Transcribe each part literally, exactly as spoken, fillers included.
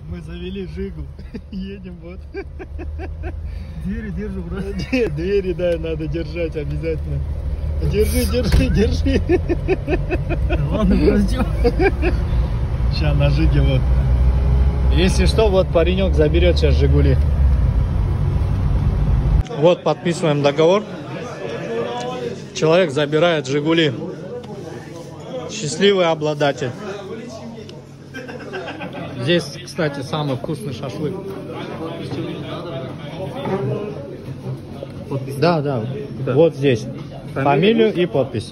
Мы завели Жигу. Едем вот. Двери держу, брат. Двери, да, надо держать обязательно. Держи, держи, держи. Ладно, подождем. Сейчас на Жиге вот. Если что, вот паренек заберет сейчас Жигули. Вот подписываем договор. Человек забирает Жигули. Счастливый обладатель. Здесь, кстати, самый вкусный шашлык. Подпись. Да, да, Да. вот здесь. Фамилию и подпись.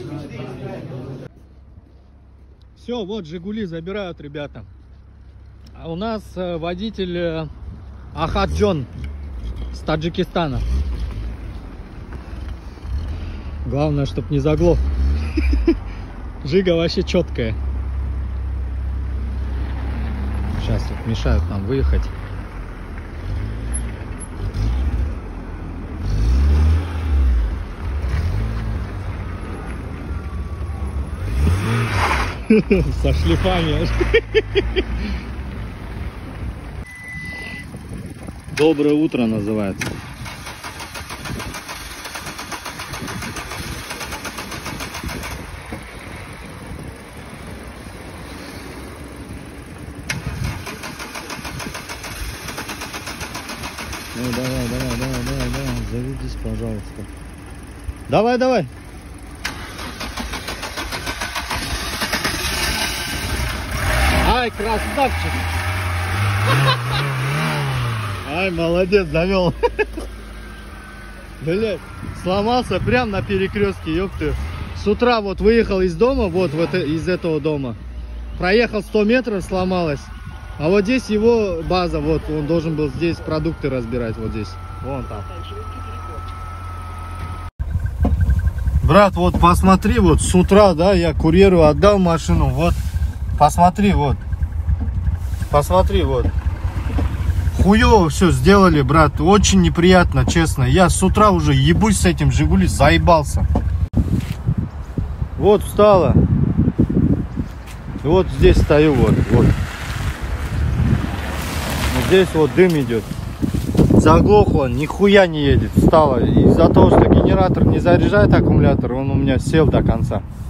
Все, вот Жигули забирают ребята. А у нас э, водитель э, Ахаджон с Таджикистана. Главное, чтоб не заглох. Жига вообще четкая. Сейчас тут мешают нам выехать. Со шлифами. Доброе утро называется. Ну давай, давай, давай, давай, давай, заведись, пожалуйста. Давай, давай. Ай, красавчик. Ай, молодец, завел. Блять, сломался прям на перекрестке, ёпты. С утра вот выехал из дома, вот в это, из этого дома. Проехал сто метров, сломалась. А вот здесь его база, вот он должен был здесь продукты разбирать, вот здесь. Вон там. Брат, вот посмотри, вот с утра, да, я курьеру отдал машину, вот. Посмотри, вот. Посмотри, вот. Хуёво все сделали, брат. Очень неприятно, честно. Я с утра уже ебусь с этим Жигули, заебался. Вот встала. И вот здесь стою, вот, вот. Здесь вот дым идет. Заглохло, нихуя не едет. Встала. Из-за того, что генератор не заряжает аккумулятор, он у меня сел до конца.